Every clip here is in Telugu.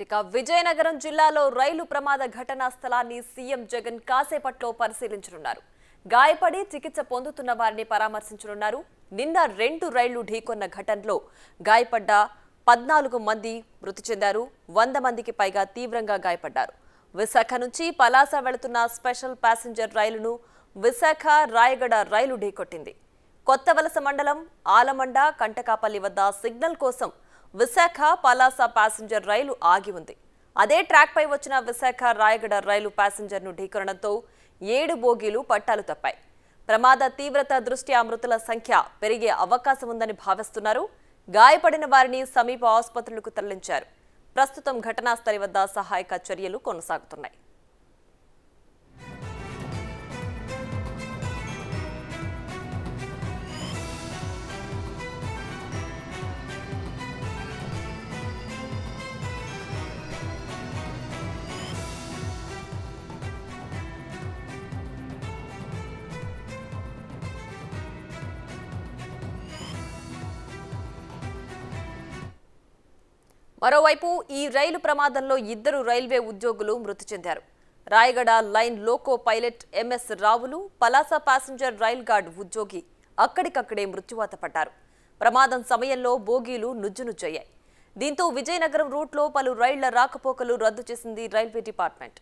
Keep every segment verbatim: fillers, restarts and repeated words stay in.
ఇక విజయనగరం జిల్లాలో రైలు ప్రమాద ఘటనా స్థలాన్ని సీఎం జగన్ కాసేపట్లో పరిశీలించనున్నారు. గాయపడి చికిత్స పొందుతున్న వారిని పరామర్శించనున్నారు. నిన్న రెండు రైళ్లు ఢీకొన్న ఘటనలో గాయపడ్డ పద్నాలుగు మంది మృతి చెందారు. వంద మందికి పైగా తీవ్రంగా గాయపడ్డారు. విశాఖ నుంచి పలాస వెళుతున్న స్పెషల్ ప్యాసింజర్ రైలును విశాఖ రాయగడ రైలు ఢీకొట్టింది. కొత్తవలస మండలం ఆలమండ కంటకాపల్లి వద్ద సిగ్నల్ కోసం విశాఖ పలాస ప్యాసింజర్ రైలు ఆగి ఉంది. అదే ట్రాక్ పై వచ్చిన విశాఖ రాయగడ రైలు ప్యాసింజర్ ను ఢీకొనడంతో ఏడు బోగీలు పట్టాలు తప్పాయి. ప్రమాద తీవ్రత దృష్ట్యా మృతుల సంఖ్య పెరిగే అవకాశం ఉందని భావిస్తున్నారు. గాయపడిన వారిని సమీప ఆసుపత్రులకు తరలించారు. ప్రస్తుతం ఘటనా స్థలి వద్ద సహాయక చర్యలు కొనసాగుతున్నాయి. మరోవైపు ఈ రైలు ప్రమాదంలో ఇద్దరు రైల్వే ఉద్యోగులు మృతి చెందారు. Rayagada line loco pilot MS Ravulu, Palasa passenger rail guard ఉద్యోగి అక్కడికక్కడే మృత్యువాత పడ్డారు. ప్రమాదం సమయంలో బోగీలు నుజ్జునుజ్జయ్యాయి. దీంతో విజయనగరం రూట్లో పలు రైళ్ల రాకపోకలు రద్దు చేసింది railway department.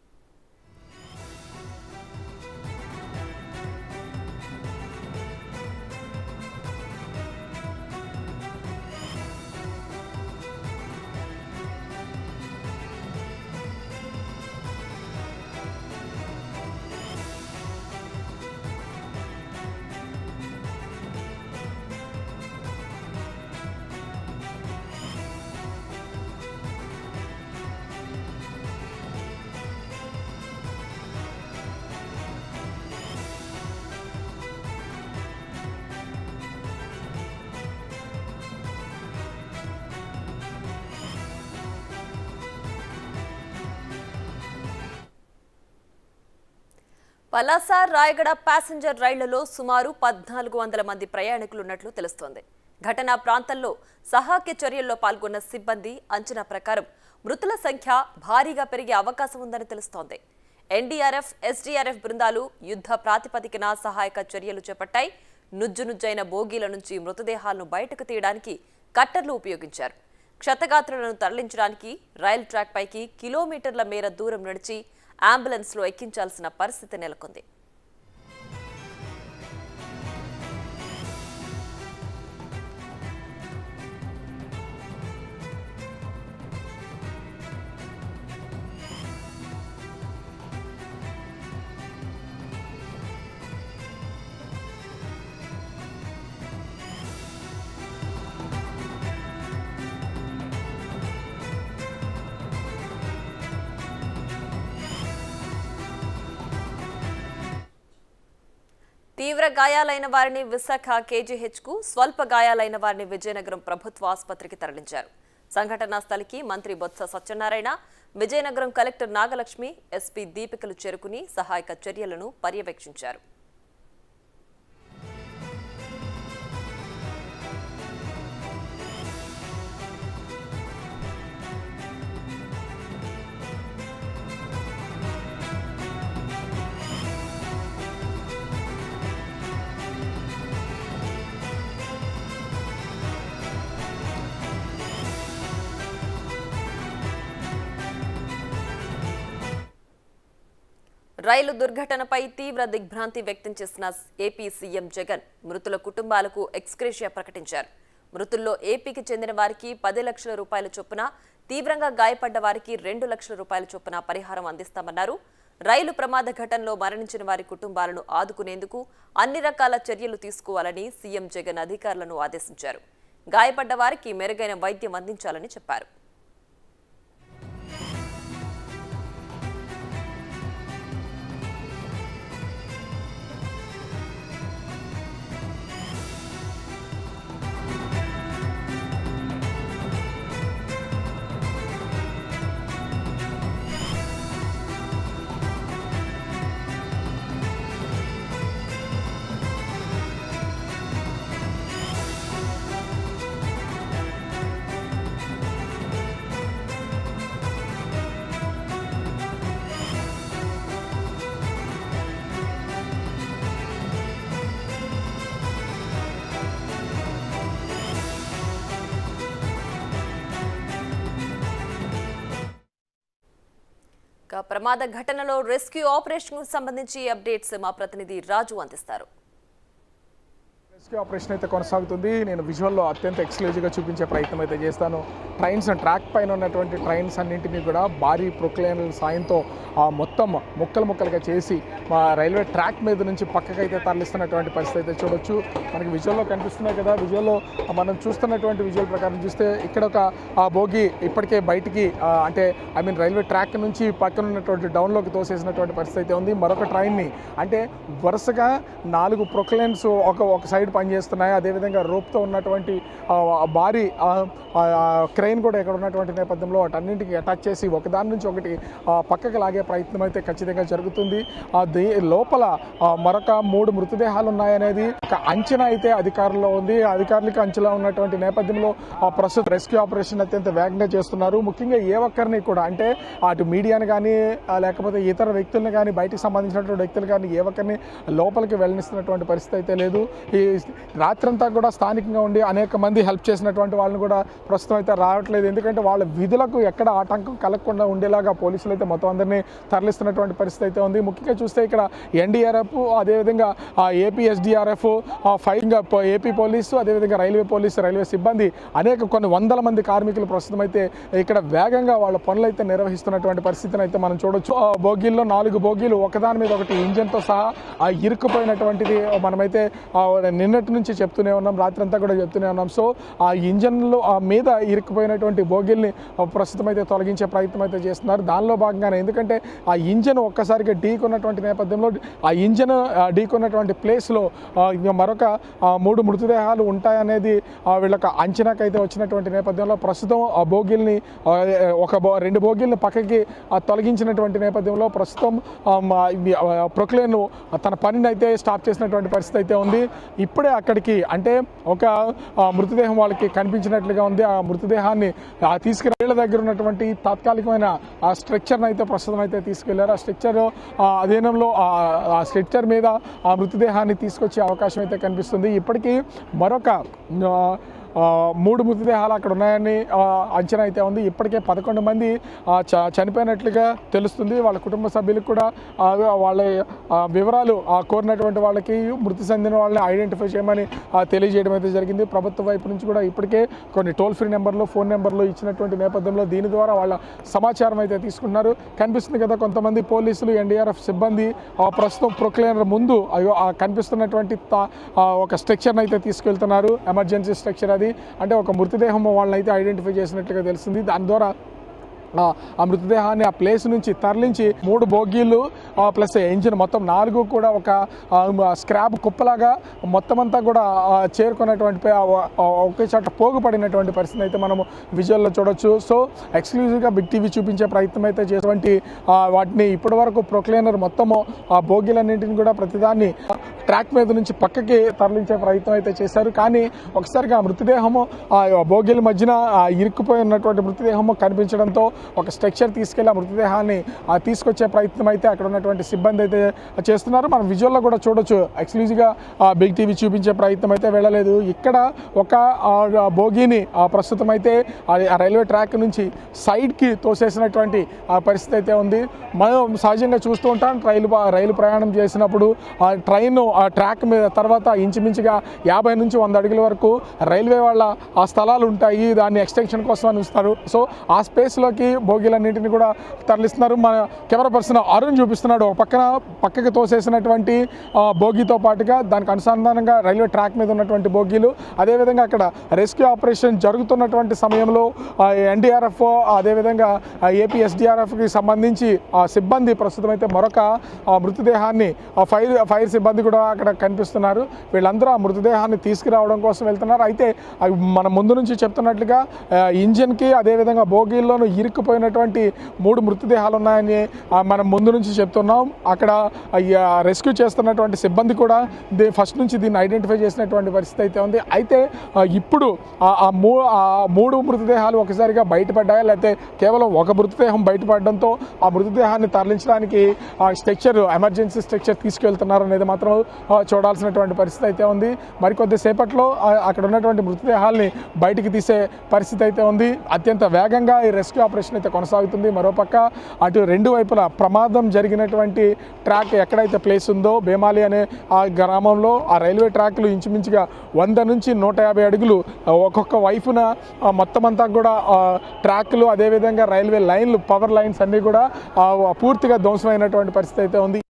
Palasa Rayagada passenger రైళ్లలో సుమారు పద్నాలుగు వందల మంది ప్రయాణికులున్నట్లు తెలుస్తోంది. ఘటనా ప్రాంతంలో సహాయక చర్యల్లో పాల్గొన్న సిబ్బంది అంచనా ప్రకారం మృతుల సంఖ్య భారీగా పెరిగే అవకాశం ఉందని తెలుస్తోంది. ఎన్డీఆర్ఎఫ్, ఎస్డీఆర్ఎఫ్ బృందాలు యుద్ధ ప్రాతిపదికన సహాయక చర్యలు చేపట్టాయి. నుజ్జునుజ్జైన బోగీల నుంచి మృతదేహాలను బయటకు తీయడానికి కట్టర్లు ఉపయోగించారు. క్షతగాత్రులను తరలించడానికి రైల్ ట్రాక్ పైకి కిలోమీటర్ల మేర దూరం నడిచి అంబులెన్స్ లో ఎక్కించాల్సిన పరిస్థితి నెలకొంది. తీవ్ర గాయాలైన వారిని విశాఖ కేజీహెచ్ కు, స్వల్ప గాయాలైన వారిని విజయనగరం ప్రభుత్వ ఆసుపత్రికి తరలించారు. సంఘటనా స్థలికి మంత్రి బొత్స సత్యనారాయణ, విజయనగరం కలెక్టర్ నాగలక్ష్మి, ఎస్పీ దీపికలు చేరుకుని సహాయక చర్యలను పర్యవేక్షించారు. రైలు దుర్ఘటనపై తీవ్ర దిగ్భ్రాంతి వ్యక్తం చేసిన ఏపీ సీఎం జగన్ మృతుల కుటుంబాలకు ఎక్స్గ్రేషియా ప్రకటించారు. మృతుల్లో ఏపీకి చెందిన వారికి పది లక్షల రూపాయల చొప్పున, తీవ్రంగా గాయపడ్డ వారికి రెండు లక్షల రూపాయల చొప్పున పరిహారం అందిస్తామన్నారు. రైలు ప్రమాద ఘటనలో మరణించిన వారి కుటుంబాలను ఆదుకునేందుకు అన్ని రకాల చర్యలు తీసుకోవాలని సీఎం జగన్ అధికారులను ఆదేశించారు. గాయపడ్డ వారికి మెరుగైన వైద్యం అందించాలని చెప్పారు. ప్రమాద ఘటనలో రెస్క్యూ ఆపరేషన్ కు సంబంధించి అప్డేట్స్ మా ప్రతినిధి రాజు అందిస్తారు. రెస్క్యూ ఆపరేషన్ అయితే కొనసాగుతుంది. నేను విజువల్లో అత్యంత ఎక్స్క్లూజివ్గా చూపించే ప్రయత్నం అయితే చేస్తాను. ట్రైన్స్ ట్రాక్ పైన ఉన్నటువంటి ట్రైన్స్ అన్నింటినీ కూడా భారీ ప్రొక్లైనర్ల సాయంతో మొత్తం ముక్కలు ముక్కలుగా చేసి మా రైల్వే ట్రాక్ మీద నుంచి పక్కకైతే తరలిస్తున్నటువంటి పరిస్థితి అయితే చూడొచ్చు. మనకి విజువల్లో కనిపిస్తున్నాయి కదా. విజువల్లో మనం చూస్తున్నటువంటి విజువల్ ప్రకారం చూస్తే ఇక్కడ ఒక బోగి ఇప్పటికే బయటికి అంటే ఐ మీన్ రైల్వే ట్రాక్ నుంచి పక్కన ఉన్నటువంటి డౌన్లోకి తోసేసినటువంటి పరిస్థితి అయితే ఉంది. మరొక ట్రైన్ని అంటే వరుసగా నాలుగు ప్రొక్లైన్స్ ఒక ఒక సైడ్ పనిచేస్తున్నాయి. అదేవిధంగా రోప్తో ఉన్నటువంటి భారీ క్రెయిన్ కూడా ఇక్కడ ఉన్నటువంటి నేపథ్యంలో వాటన్నింటికి అటాచ్ చేసి ఒకదాని నుంచి ఒకటి పక్కకు లాగే ప్రయత్నం అయితే ఖచ్చితంగా జరుగుతుంది. లోపల మరొక మూడు మృతదేహాలు ఉన్నాయనేది ఒక అంచనా అయితే అధికారుల్లో ఉంది. అధికారులకు అంచనా ఉన్నటువంటి నేపథ్యంలో ప్రస్తుత రెస్క్యూ ఆపరేషన్ అత్యంత వేగంగా చేస్తున్నారు. ముఖ్యంగా ఏ ఒక్కరిని కూడా అంటే అటు మీడియాని కానీ లేకపోతే ఇతర వ్యక్తులను కానీ బయటకు సంబంధించినటువంటి వ్యక్తులు కానీ ఏ ఒక్కరిని లోపలికి వెళ్ళనిస్తున్నటువంటి పరిస్థితి అయితే లేదు. ఈ రాత్రంతా కూడా స్థానికంగా ఉండి అనేక మంది హెల్ప్ చేసినటువంటి వాళ్ళని కూడా ప్రస్తుతం అయితే రావట్లేదు. ఎందుకంటే వాళ్ళ విధులకు ఎక్కడ ఆటంకం కలగకుండా ఉండేలాగా పోలీసులు అయితే మొత్తం అందరినీ తరలిస్తున్నటువంటి పరిస్థితి అయితే ఉంది. ముఖ్యంగా చూస్తే ఇక్కడ ఎన్డీఆర్ఎఫ్ అదేవిధంగా AP SDRF firing AP police అదేవిధంగా రైల్వే పోలీసు రైల్వే సిబ్బంది అనేక కొన్ని వందల మంది కార్మికులు ప్రస్తుతం అయితే ఇక్కడ వేగంగా వాళ్ళ పనులు అయితే నిర్వహిస్తున్నటువంటి పరిస్థితిని అయితే మనం చూడొచ్చు. బోగీల్లో నాలుగు బోగీలు ఒకదాని మీద ఒకటి ఇంజన్తో సహా ఇరుక్కుపోయినటువంటిది మనమైతే నిన్నటి నుంచి చెప్తూనే ఉన్నాం, రాత్రంతా కూడా చెప్తూనే ఉన్నాం. సో ఆ ఇంజన్లు మీద ఇరుక్కుపోయినటువంటి బోగీల్ని ప్రస్తుతం అయితే తొలగించే ప్రయత్నం అయితే చేస్తున్నారు. దానిలో భాగంగానే ఎందుకంటే ఆ ఇంజన్ ఒక్కసారిగా ఢీకొన్నటువంటి నేపథ్యంలో ఆ ఇంజన్ ఢీకొన్నటువంటి ప్లేస్లో మరొక మూడు మృతదేహాలు ఉంటాయనేది వీళ్ళకి అంచనాకైతే వచ్చినటువంటి నేపథ్యంలో ప్రస్తుతం ఆ బోగీల్ని ఒక రెండు బోగీల్ని పక్కకి తొలగించినటువంటి నేపథ్యంలో ప్రస్తుతం ప్రొక్లేన్ తన పనిని అయితే స్టాప్ చేసినటువంటి పరిస్థితి అయితే ఉంది. ఇప్పుడే అక్కడికి అంటే ఒక మృతదేహం వాళ్ళకి కనిపించినట్లుగా ఉంది. ఆ మృతదేహాన్ని తీసుకుని వీళ్ళ దగ్గర ఉన్నటువంటి తాత్కాలికమైన ఆ స్ట్రక్చర్ని అయితే ప్రస్తుతం అయితే తీసుకెళ్లారు. ఆ స్ట్రక్చర్ అధీనంలో ఆ స్ట్రక్చర్ మీద ఆ మృతదేహాన్ని తీసుకొచ్చే అవకాశం అయితే కనిపిస్తుంది. ఇప్పటికీ మరొక మూడు మృతదేహాలు అక్కడ ఉన్నాయని అంచనా అయితే ఉంది. ఇప్పటికే పదకొండు మంది చనిపోయినట్లుగా తెలుస్తుంది. వాళ్ళ కుటుంబ సభ్యులకు కూడా వాళ్ళ వివరాలు కోరినటువంటి వాళ్ళకి మృతి చెందిన వాళ్ళని ఐడెంటిఫై చేయమని తెలియజేయడం అయితే జరిగింది. ప్రభుత్వ వైపు నుంచి కూడా ఇప్పటికే కొన్ని టోల్ ఫ్రీ నెంబర్లు ఫోన్ నెంబర్లు ఇచ్చినటువంటి నేపథ్యంలో దీని ద్వారా వాళ్ళ సమాచారం అయితే తీసుకుంటున్నారు. కనిపిస్తుంది కదా కొంతమంది పోలీసులు ఎన్డీఆర్ఎఫ్ సిబ్బంది ప్రస్తుతం ప్రొక్లైనర్ ముందు అయ్యో కనిపిస్తున్నటువంటి ఒక స్ట్రక్చర్ని అయితే తీసుకెళ్తున్నారు. ఎమర్జెన్సీ స్ట్రక్చర్ అది అంటే ఒక మృతదేహం వాళ్ళని అయితే ఐడెంటిఫై చేసినట్లుగా తెలిసింది. దాని ద్వారా ఆ మృతదేహాన్ని ఆ ప్లేస్ నుంచి తరలించి మూడు బోగీలు ప్లస్ ఇంజిన్ మొత్తం నాలుగు కూడా ఒక స్క్రాప్ కుప్పలాగా మొత్తం అంతా కూడా చేరుకున్నటువంటి ఒకే చోట పోగుపడినటువంటి పరిస్థితి అయితే మనము విజువల్లో చూడొచ్చు. సో ఎక్స్క్లూజివ్గా బిగ్ టీవీ చూపించే ప్రయత్నం అయితే చేసేటువంటి వాటిని ఇప్పటి వరకు ప్రొక్లైనర్ మొత్తము ఆ బోగీలన్నింటిని కూడా ప్రతిదాన్ని ట్రాక్ మీద నుంచి పక్కకి తరలించే ప్రయత్నం అయితే చేశారు. కానీ ఒకసారిగా మృతదేహము ఆ బోగీల మధ్యన ఇరుక్కుపోయి ఉన్నటువంటి మృతదేహము కనిపించడంతో ఒక స్ట్రక్చర్ తీసుకెళ్లి ఆ మృతదేహాన్ని తీసుకొచ్చే ప్రయత్నం అయితే అక్కడ ఉన్నటువంటి సిబ్బంది అయితే చేస్తున్నారు. మనం విజువల్లో కూడా చూడొచ్చు. ఎక్స్క్లూజివ్గా బిగ్ టీవీ చూపించే ప్రయత్నం అయితే వెళ్ళలేదు. ఇక్కడ ఒక బోగీని ప్రస్తుతం అయితే రైల్వే ట్రాక్ నుంచి సైడ్కి తోసేసినటువంటి పరిస్థితి అయితే ఉంది. మనం సహజంగా చూస్తూ ఉంటాం రైలు రైలు ప్రయాణం చేసినప్పుడు ఆ ట్రైన్ ఆ ట్రాక్ మీద తర్వాత ఇంచుమించుగా యాభై నుంచి వంద అడుగుల వరకు రైల్వే వాళ్ళ ఆ స్థలాలు ఉంటాయి. దాన్ని ఎక్స్టెన్షన్ కోసం అని ఉంచుతారు. సో ఆ స్పేస్లోకి బోగీలన్నింటినీ కూడా తరలిస్తున్నారు. మన కెమెరా పర్సన్ అరుణ్ చూపిస్తున్నాడు. ఒక పక్కన పక్కకి తోసేసినటువంటి బోగీతో పాటుగా దానికి అనుసంధానంగా రైల్వే ట్రాక్ మీద ఉన్నటువంటి బోగీలు, అదేవిధంగా అక్కడ రెస్క్యూ ఆపరేషన్ జరుగుతున్నటువంటి సమయంలో ఎన్డీఆర్ఎఫ్ అదేవిధంగా ఏపీ ఎస్డీఆర్ఎఫ్కి సంబంధించి సిబ్బంది ప్రస్తుతం అయితే మరొక మృతదేహాన్ని ఫైర్ ఫైర్ సిబ్బంది కూడా అక్కడ కనిపిస్తున్నారు. వీళ్ళందరూ ఆ మృతదేహాన్ని తీసుకురావడం కోసం వెళ్తున్నారు. అయితే మన ముందు నుంచి చెప్తున్నట్లుగా ఇంజిన్కి అదేవిధంగా బోగీల్లోనూ ఇరుక్కుపోయినటువంటి మూడు మృతదేహాలు ఉన్నాయని మనం ముందు నుంచి చెప్తున్నాం. అక్కడ రెస్క్యూ చేస్తున్నటువంటి సిబ్బంది కూడా ఫస్ట్ నుంచి దీన్ని ఐడెంటిఫై చేసినటువంటి పరిస్థితి అయితే ఉంది. అయితే ఇప్పుడు ఆ మూడు మృతదేహాలు ఒకసారిగా బయటపడ్డాయా లేకపోతే కేవలం ఒక మృతదేహం బయటపడడంతో ఆ మృతదేహాన్ని తరలించడానికి స్ట్రక్చర్ ఎమర్జెన్సీ స్ట్రక్చర్ తీసుకెళ్తున్నారు అనేది మాత్రం చూడాల్సినటువంటి పరిస్థితి అయితే ఉంది. మరికొద్ది సేపట్లో అక్కడ ఉన్నటువంటి మృతదేహాల్ని బయటికి తీసే పరిస్థితి అయితే ఉంది. అత్యంత వేగంగా ఈ రెస్క్యూ ఆపరేషన్ ఆపరేషన్ అయితే కొనసాగుతుంది. మరోపక్క అటు రెండు వైపులా ప్రమాదం జరిగినటువంటి ట్రాక్ ఎక్కడైతే ప్లేస్ ఉందో బేమాలి అనే ఆ గ్రామంలో ఆ రైల్వే ట్రాక్లు ఇంచుమించుగా వంద నుంచి నూట యాభై అడుగులు ఒక్కొక్క వైపున మొత్తం అంతా కూడా ట్రాక్లు అదేవిధంగా రైల్వే లైన్లు పవర్ లైన్స్ అన్నీ కూడా పూర్తిగా ధ్వంసమైనటువంటి పరిస్థితి అయితే ఉంది.